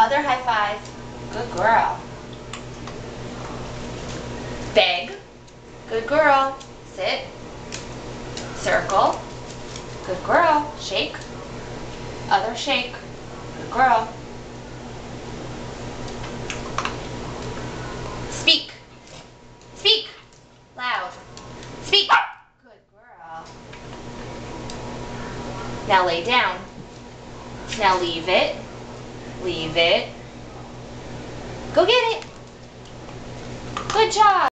Other high five. Good girl. Beg. Good girl. Sit. Circle. Good girl. Shake. Other shake. Good girl. Speak. Speak. Loud. Speak. Good girl. Now lay down. Now leave it. Leave it. Go get it. Good job.